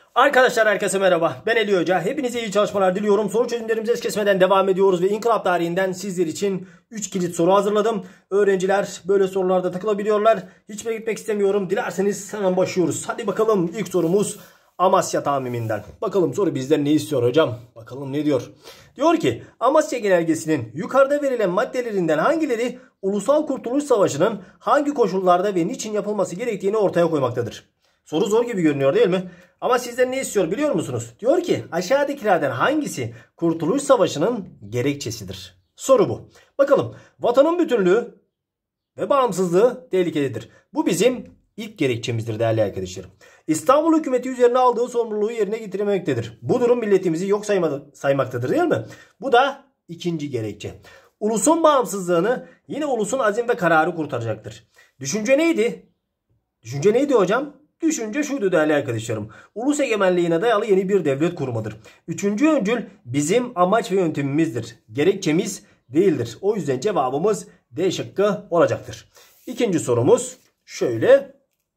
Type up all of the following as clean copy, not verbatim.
Arkadaşlar herkese merhaba. Ben Eli Hoca. Hepinize iyi çalışmalar diliyorum. Soru çözümlerimize es kesmeden devam ediyoruz ve inkılap tarihinden sizler için 3 kilit soru hazırladım. Öğrenciler böyle sorularda takılabiliyorlar. Hiçbir gitmek istemiyorum. Dilerseniz hemen başlıyoruz. Hadi bakalım, ilk sorumuz Amasya Tamiminden. Bakalım soru bizden ne istiyor hocam? Bakalım ne diyor? Diyor ki Amasya Genelgesi'nin yukarıda verilen maddelerinden hangileri Ulusal Kurtuluş Savaşı'nın hangi koşullarda ve niçin yapılması gerektiğini ortaya koymaktadır? Soru zor gibi görünüyor değil mi? Ama sizden ne istiyor biliyor musunuz? Diyor ki aşağıdakilerden hangisi Kurtuluş Savaşı'nın gerekçesidir? Soru bu. Bakalım, vatanın bütünlüğü ve bağımsızlığı tehlikededir. Bu bizim ilk gerekçemizdir değerli arkadaşlarım. İstanbul hükümeti üzerine aldığı sorumluluğu yerine getirmektedir. Bu durum milletimizi yok saymaktadır değil mi? Bu da ikinci gerekçe. Ulusun bağımsızlığını yine ulusun azim ve kararı kurtaracaktır. Düşünce neydi? Düşünce neydi hocam? Düşünce şuydu değerli arkadaşlarım. Ulus egemenliğine dayalı yeni bir devlet kurmadır. Üçüncü öncül bizim amaç ve yöntemimizdir. Gerekçemiz değildir. O yüzden cevabımız D şıkkı olacaktır. İkinci sorumuz şöyle.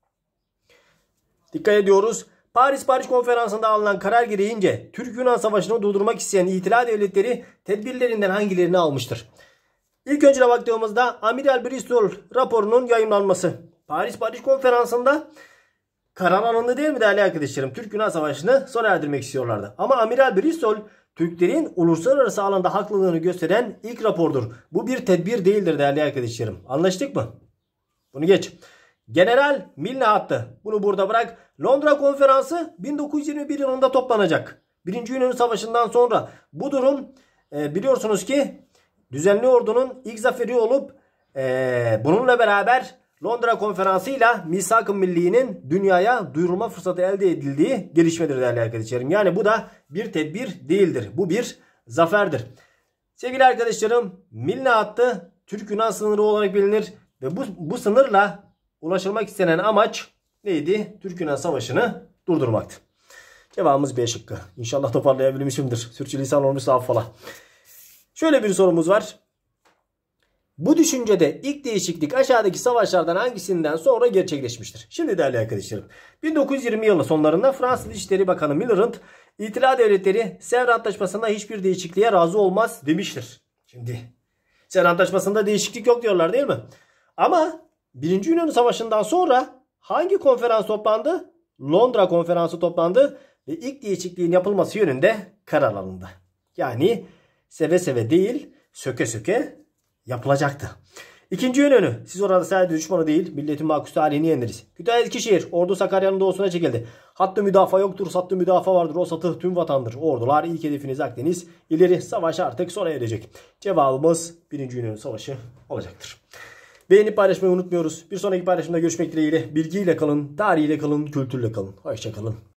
Dikkat ediyoruz. Paris Barış Konferansı'nda alınan karar gereğince Türk-Yunan Savaşı'nı durdurmak isteyen İtilaf devletleri tedbirlerinden hangilerini almıştır? İlk önce baktığımızda Amiral Bristol raporunun yayımlanması. Paris Barış Konferansı'nda karar alındı değil mi değerli arkadaşlarım? Türk-Yunan Savaşı'nı sona erdirmek istiyorlardı. Ama Amiral Bristol Türklerin uluslararası alanda haklılığını gösteren ilk rapordur. Bu bir tedbir değildir değerli arkadaşlarım. Anlaştık mı? Bunu geç. General Milne hattı. Bunu burada bırak. Londra Konferansı 1921 yılında toplanacak. Birinci Yunan Savaşı'ndan sonra bu durum biliyorsunuz ki düzenli ordunun ilk zaferi olup bununla beraber Londra Konferansı'yla Misak-ı Milli'nin dünyaya duyurulma fırsatı elde edildiği gelişmedir değerli arkadaşlarım. Yani bu da bir tedbir değildir. Bu bir zaferdir. Sevgili arkadaşlarım, Milne hattı Türk-Yunan sınırı olarak bilinir ve bu sınırla ulaşılmak istenen amaç neydi? Türk-Yunan Savaşı'nı durdurmaktı. Cevabımız B şıkkı. İnşallah toparlayabilmişimdir. Sürçülisan olmuşsa affola. Şöyle bir sorumuz var. Bu düşüncede ilk değişiklik aşağıdaki savaşlardan hangisinden sonra gerçekleşmiştir? Şimdi değerli arkadaşlarım, 1920 yılı sonlarında Fransız İçişleri Bakanı Millerand, İtilaf devletleri Sevr Antlaşması'nda hiçbir değişikliğe razı olmaz demiştir. Şimdi Sevr Antlaşması'nda değişiklik yok diyorlar değil mi? Ama 1. Yunan Savaşı'ndan sonra hangi konferans toplandı? Londra Konferansı toplandı ve ilk değişikliğin yapılması yönünde karar alındı. Yani seve seve değil, söke söke yapılacaktı. İkinci yönünü, siz orada sadece düşmanı değil milletin makus tarihini yeniriz. Kütahya Eskişehir, ordu Sakarya'nın doğusuna çekildi. Hattı müdafaa yoktur, sattı müdafaa vardır, o satı tüm vatandır. Ordular ilk hedefiniz Akdeniz, ileri savaş artık sona erecek. Cevabımız 1. Yunan Savaşı olacaktır. Beğenip paylaşmayı unutmuyoruz. Bir sonraki paylaşımda görüşmek dileğiyle. Bilgiyle kalın, tarihiyle kalın, kültürle kalın. Hoşça kalın.